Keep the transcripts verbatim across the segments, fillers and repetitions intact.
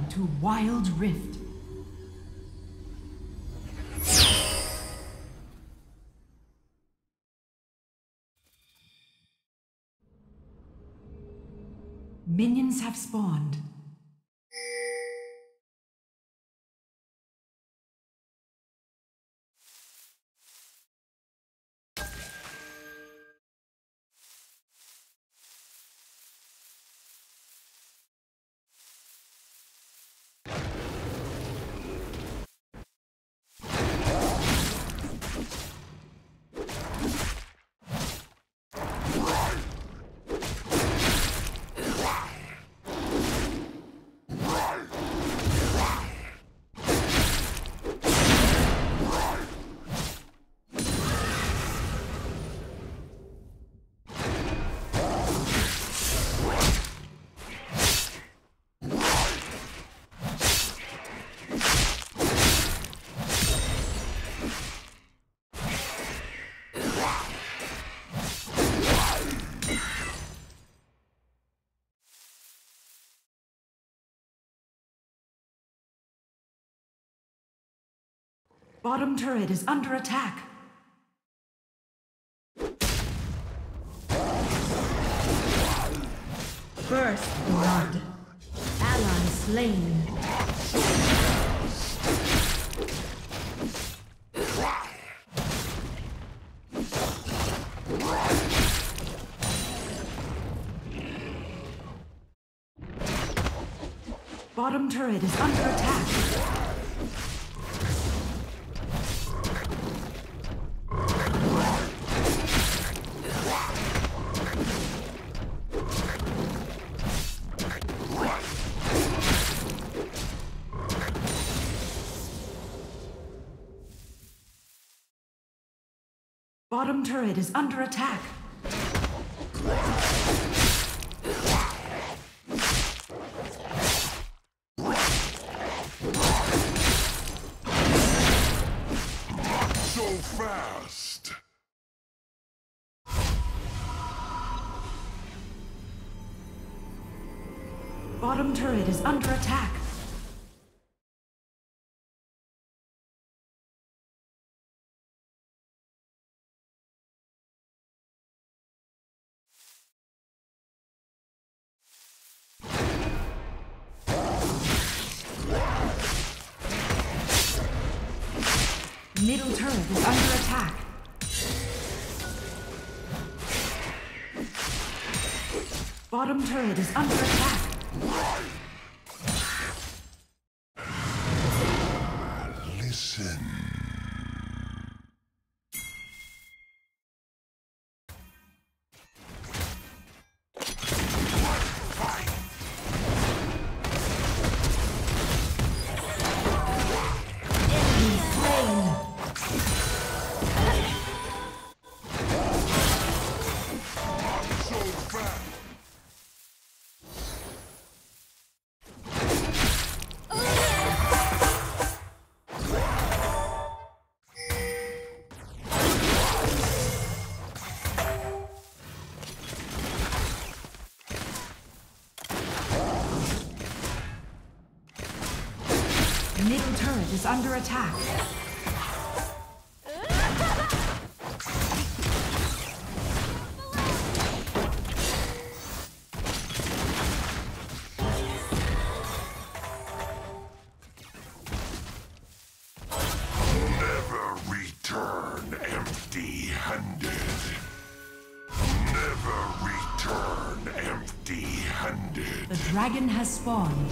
Welcome to Wild Rift. Minions have spawned. Bottom turret is under attack. First blood. Ally slain. Bottom turret is under attack. Bottom turret is under attack. So fast. Bottom turret is under attack. Middle turret is under attack. Bottom turret is under attack. Listen. Middle turret is under attack. Never return empty-handed. Never return empty-handed. The dragon has spawned.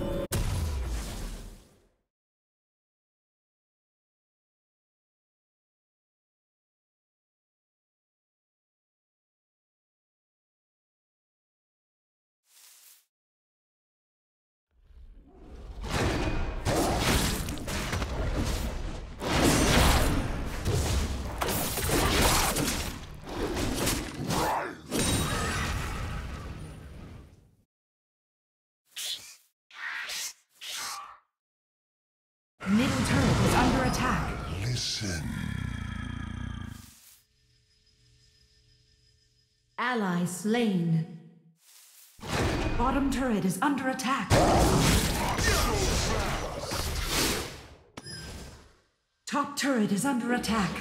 Middle turret is under attack. Listen. Ally slain. Bottom turret is under attack. Top turret is under attack.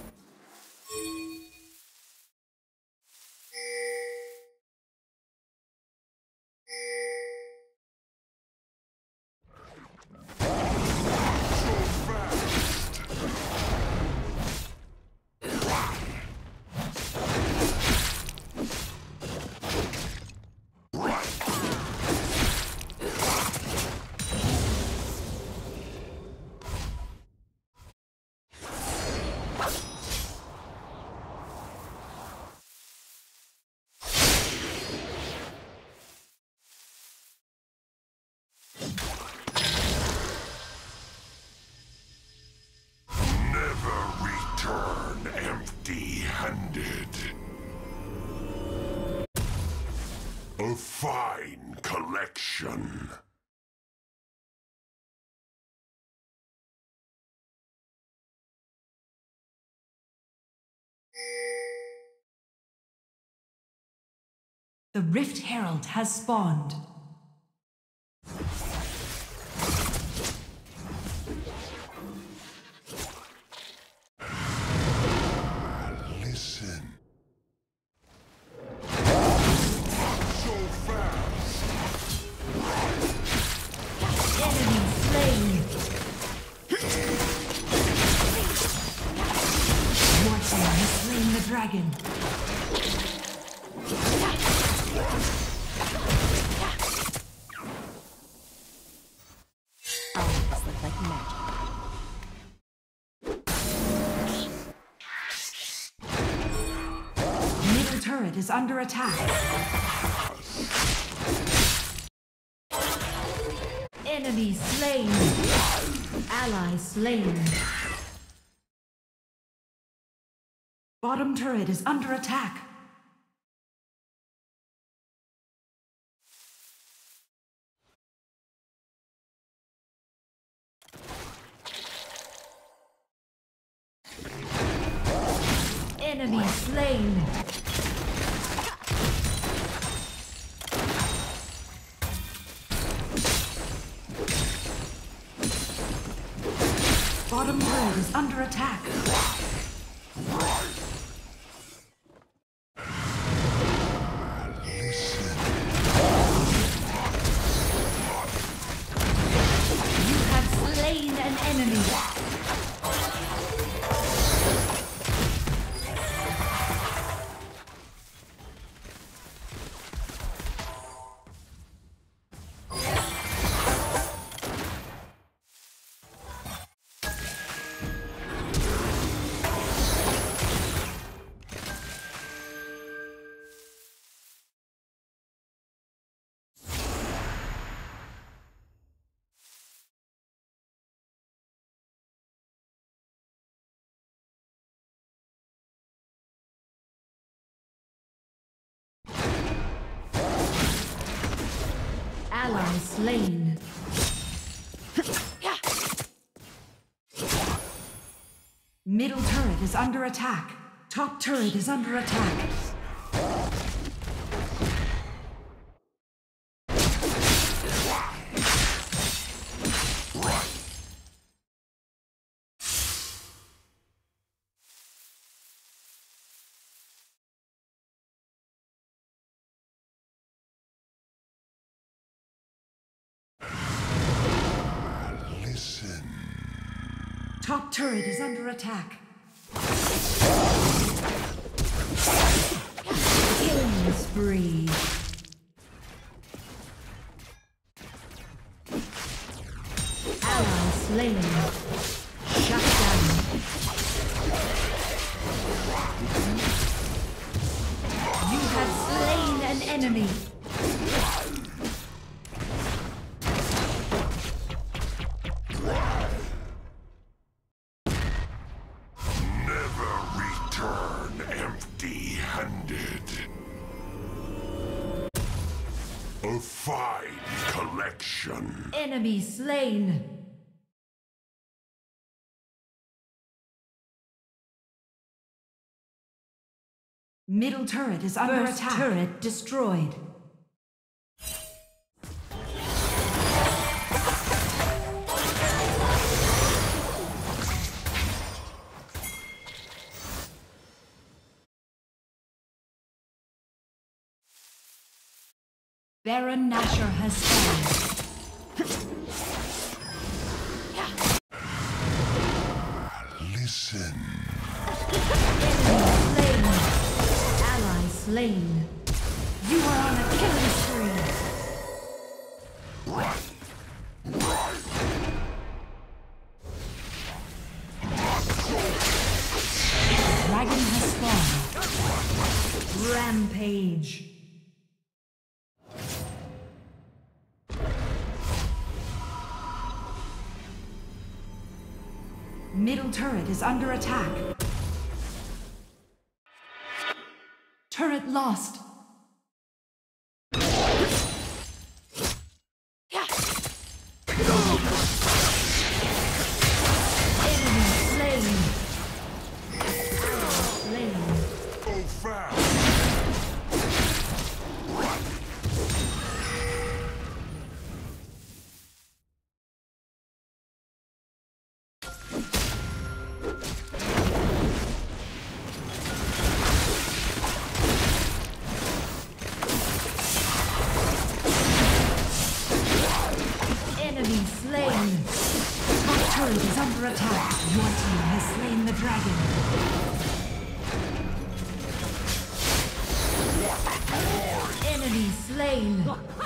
A fine collection. The Rift Herald has spawned. Listen. Dragon. Oh, this looks like magic. Middle turret is under attack. Enemy slain. Ally slain. Bottom turret is under attack. Enemy slain. Bottom turret is under attack. Ally slain. Middle turret is under attack. Top turret is under attack. Top turret is under attack. Killing spree. Ally slain. Shut down. You have slain an enemy. A fine collection. Enemy slain. Middle turret is under First attack. Turret destroyed. Baron Nashor has fallen. Listen. Enemy slain. Ally slain. You are on a killing spree. Dragon has spawned. Rampage. Middle turret is under attack. Turret lost. Enemy slain. Slain. Go fast. Enemy slain. Top turret is under attack. Your team has slain the dragon. Enemy slain.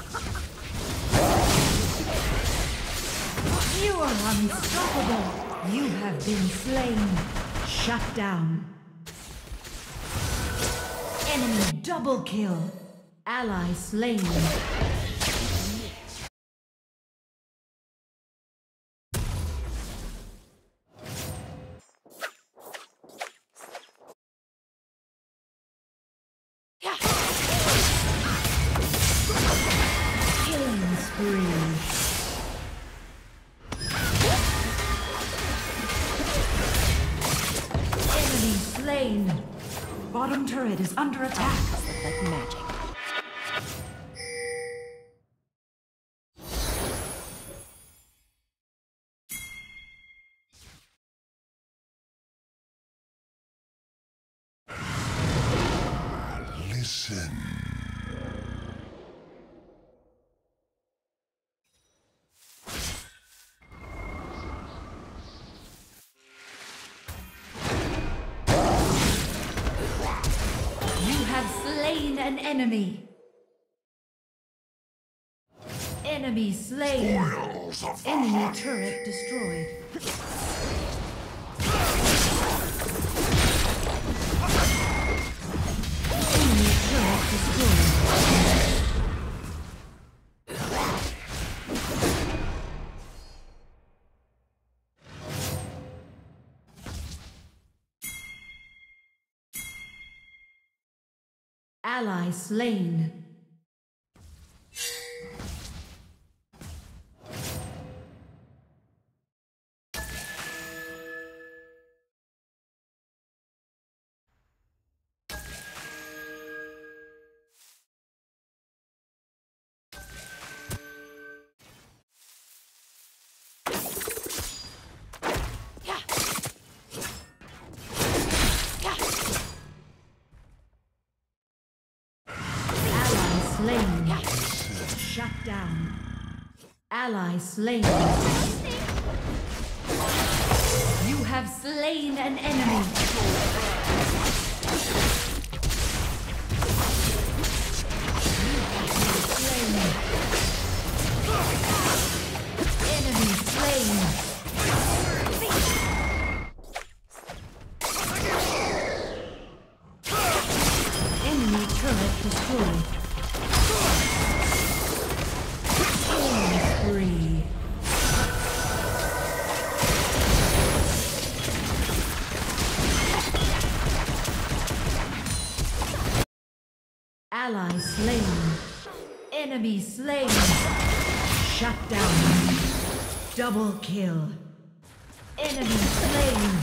You are unstoppable. You have been slain. Shut down. Enemy double kill. Ally slain. Killing spree. Enemy slain. Bottom turret is under attack. Like magic. Listen. You have slain an enemy. Enemy slain. Spoils of the Enemy hunt. turret destroyed. Enemy turret destroyed. Ally slain. Slain. Shut down. Ally slain. You have slain an enemy. Slain. Enemy slain. Enemy turret destroyed. Spree. Ally slain. Enemy slain. Shut down. Double kill. Enemy slain.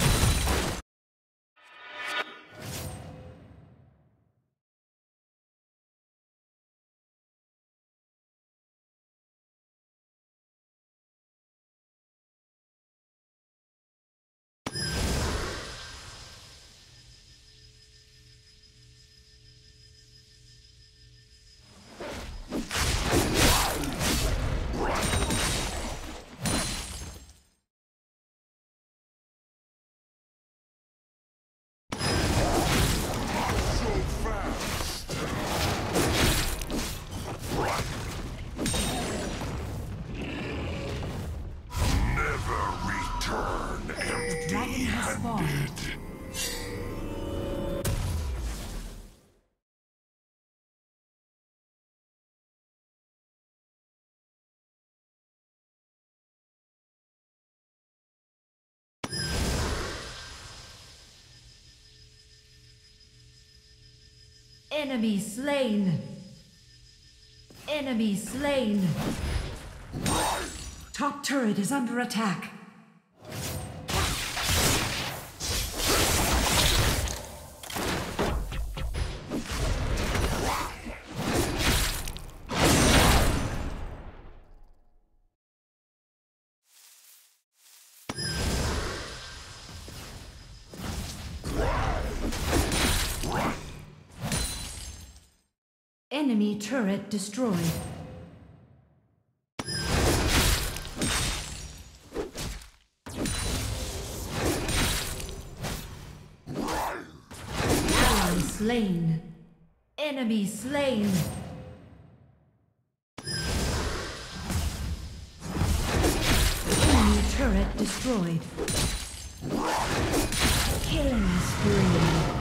Enemy slain. Enemy slain. Top turret is under attack. Enemy turret destroyed. Ally slain. Enemy slain. Enemy turret destroyed. Killing spree.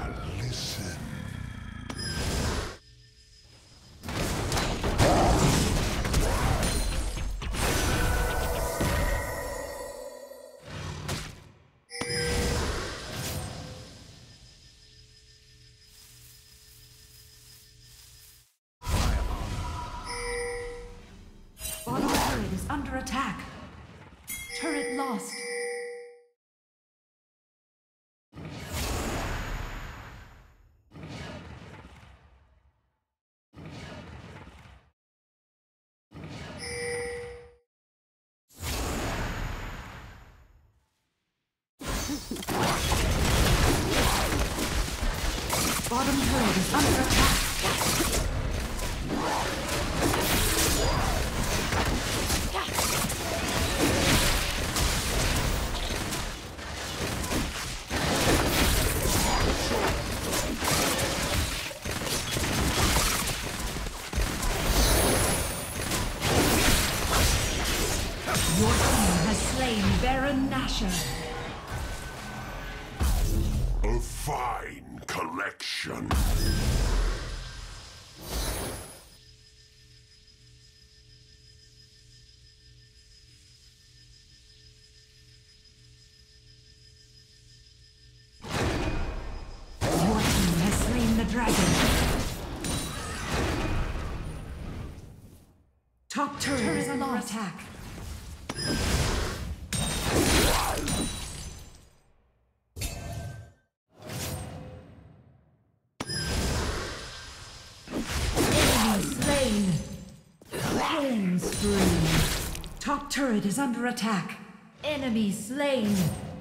Bottom turret is under attack. Turret lost. Bottom turret is under attack. Your team has slain Baron Nashor. A fine collection. Your team has slain the dragon. Top turret is under attack. Killing spree. Top turret is under attack. Enemy slain.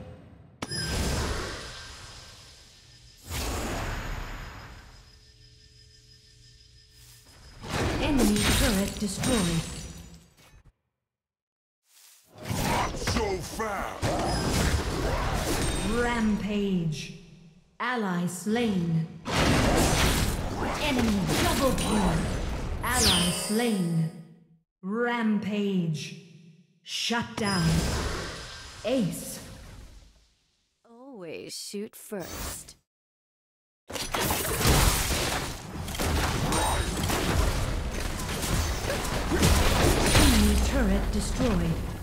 Enemy turret destroyed. Not so fast. Rampage. Ally slain. Enemy double kill. Ally slain. Rampage. Shut down. Ace. Always shoot first. Enemy turret destroyed.